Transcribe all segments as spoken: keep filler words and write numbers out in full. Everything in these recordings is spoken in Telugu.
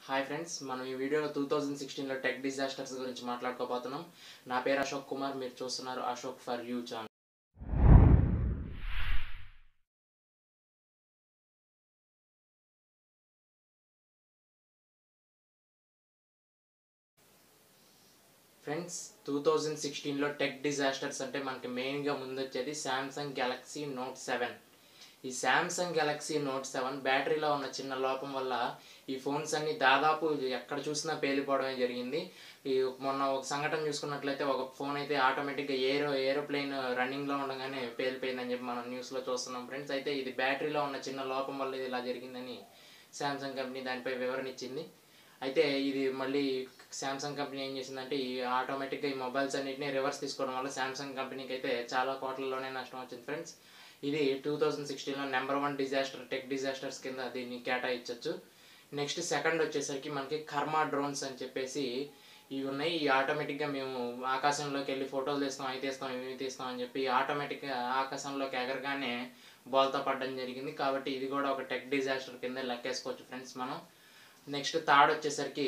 హాయ్ ఫ్రెండ్స్, మనం ఈ వీడియోలో టూ థౌజండ్ సిక్స్టీన్లో టెక్ డిజాస్టర్స్ గురించి మాట్లాడుకోబోతున్నాం. నా పేరు అశోక్ కుమార్, మీరు చూస్తున్నారు Ashok for you channel. Friends, two thousand సిక్స్టీన్లో టెక్ డిజాస్టర్స్ అంటే మనకి మెయిన్గా ముందు వచ్చేది శాంసంగ్ గెలాక్సీ నోట్ సెవెన్. ఈ శాంసంగ్ గెలాక్సీ నోట్ సెవెన్ బ్యాటరీలో ఉన్న చిన్న లోపం వల్ల ఈ ఫోన్స్ అన్ని దాదాపు ఎక్కడ చూసినా పేలిపోవడమే జరిగింది. ఈ మొన్న ఒక సంఘటన చూసుకున్నట్లయితే ఒక ఫోన్ అయితే ఆటోమేటిక్గా ఏరో ఏరోప్లేన్ రన్నింగ్లో ఉండగానే పేలిపోయిందని చెప్పి మనం న్యూస్లో చూస్తున్నాం ఫ్రెండ్స్. అయితే ఇది బ్యాటరీలో ఉన్న చిన్న లోపం వల్ల ఇది ఇలా జరిగిందని శాంసంగ్ కంపెనీ దానిపై వివరణ ఇచ్చింది. అయితే ఇది మళ్ళీ శాంసంగ్ కంపెనీ ఏం చేసిందంటే ఈ ఆటోమేటిక్గా ఈ మొబైల్స్ అన్నింటినీ రివర్స్ తీసుకోవడం వల్ల శాంసంగ్ కంపెనీకి అయితే చాలా కోట్లలోనే నష్టం వచ్చింది ఫ్రెండ్స్. ఇది టూ థౌజండ్ సిక్స్టీన్లో number one disaster tech disasters కింద దీన్ని కేటాయించవచ్చు. నెక్స్ట్ సెకండ్ వచ్చేసరికి మనకి కర్మా డ్రోన్స్ అని చెప్పేసి ఇవి ఉన్నాయి. ఈ ఆటోమేటిక్గా మేము ఆకాశంలోకి వెళ్ళి ఫోటోలు తీస్తాం, అవి తీస్తాం, ఇవి తీస్తాం అని చెప్పి ఆటోమేటిక్గా ఆకాశంలోకి ఎగరగానే బోల్తా పడడం జరిగింది. కాబట్టి ఇది కూడా ఒక టెక్ డిజాస్టర్ కింద లెక్కేసుకోవచ్చు ఫ్రెండ్స్ మనం. నెక్స్ట్ థర్డ్ వచ్చేసరికి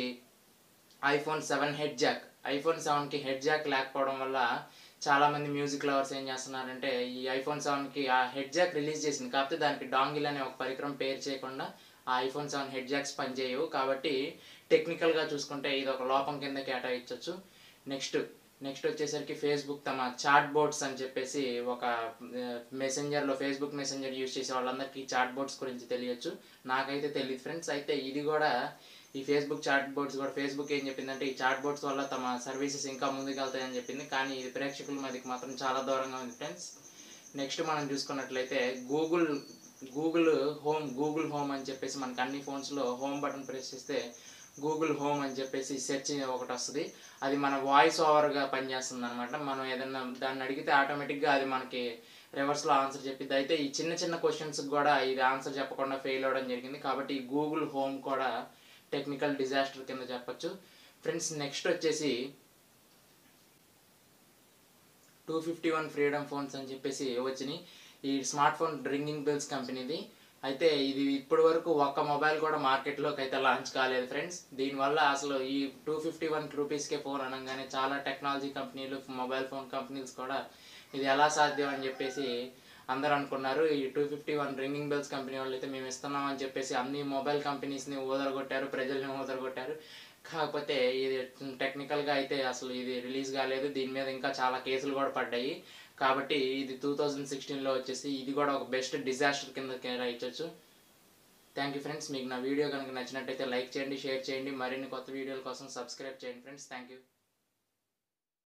iPhone seven head jack. IPhone సెవెన్కి హెడ్ జాక్ లేకపోవడం వల్ల చాలామంది మ్యూజిక్ లవర్స్ ఏం చేస్తున్నారంటే ఈ ఐఫోన్ సెవెన్కి ఆ హెడ్ జాక్ రిలీజ్ చేసింది, కాకపోతే దానికి డాంగిల్ అనే ఒక పరికరం పేరు చేయకుండా ఆ ఐఫోన్ సెవెన్ హెడ్ జాక్స్ పనిచేయవు. కాబట్టి టెక్నికల్గా చూసుకుంటే ఇది ఒక లోపం కింద కేటాయించవచ్చు. నెక్స్ట్ నెక్స్ట్ వచ్చేసరికి ఫేస్బుక్ తమ చాట్ బోట్స్ అని చెప్పేసి ఒక మెసెంజర్లో ఫేస్బుక్ మెసెంజర్ యూజ్ చేసే వాళ్ళందరికీ చాట్ బోట్స్ గురించి తెలియచ్చు. నాకైతే తెలియదు ఫ్రెండ్స్. అయితే ఇది కూడా ఈ ఫేస్బుక్ చాట్ బోట్స్ కూడా ఫేస్బుక్ ఏం చెప్పిందంటే ఈ చాట్ బోట్స్ వల్ల తమ సర్వీసెస్ ఇంకా ముందుకు వెళ్తాయని చెప్పింది. కానీ ఇది ప్రేక్షకుల మధ్యకి మాత్రం చాలా దూరంగా ఉంది ఫ్రెండ్స్. నెక్స్ట్ మనం చూసుకున్నట్లయితే Google Google home Google home అని చెప్పేసి మనకి అన్ని ఫోన్స్లో హోమ్ బటన్ ప్రెస్ చేస్తే గూగుల్ హోమ్ అని చెప్పేసి సెర్చ్ ఒకటి వస్తుంది. అది మన వాయిస్ ఓవర్గా పనిచేస్తుంది అనమాట. మనం ఏదన్నా దాన్ని అడిగితే ఆటోమేటిక్గా అది మనకి రివర్స్లో ఆన్సర్ చెప్పిద్ది. అయితే ఈ చిన్న చిన్న క్వశ్చన్స్కి కూడా ఇది ఆన్సర్ చెప్పకుండా ఫెయిల్ అవ్వడం జరిగింది. కాబట్టి ఈ గూగుల్ హోమ్ కూడా టెక్నికల్ డిజాస్టర్ కింద చెప్పచ్చు ఫ్రెండ్స్. నెక్స్ట్ వచ్చేసి two fifty one freedom phones అని చెప్పేసి వచ్చినాయి. ఈ స్మార్ట్ ఫోన్ రింగింగ్ బెల్స్ కంపెనీది. అయితే ఇది ఇప్పటి వరకు ఒక్క మొబైల్ కూడా మార్కెట్లోకి అయితే లాంచ్ కాలేదు ఫ్రెండ్స్. దీనివల్ల అసలు ఈ టూ ఫిఫ్టీ వన్ రూపీస్కే ఫోన్ అనగానే చాలా టెక్నాలజీ కంపెనీలు, మొబైల్ ఫోన్ కంపెనీస్ కూడా ఇది ఎలా సాధ్యం అని చెప్పేసి అందరూ అనుకున్నారు. ఈ two fifty one ringing bells company వాళ్ళు అయితే మేము ఇస్తున్నాం అని చెప్పేసి అన్ని మొబైల్ కంపెనీస్ని ఊదరగొట్టారు, ప్రజల్ని ఊదరగొట్టారు. కాకపోతే ఇది టెక్నికల్గా అయితే అసలు ఇది రిలీజ్ కాలేదు. దీని మీద ఇంకా చాలా కేసులు కూడా పడ్డాయి. కాబట్టి ఇది టూ థౌజండ్ సిక్స్టీన్లో వచ్చేసి ఇది కూడా ఒక బెస్ట్ డిజాస్టర్ కింద కేటాయించవచ్చు. Thank you friends. మీకు నా వీడియో కనుక నచ్చినట్టయితే లైక్ చేయండి, షేర్ చేయండి. మరిన్ని కొత్త వీడియోల కోసం సబ్స్క్రైబ్ చేయండి ఫ్రెండ్స్. Thank you.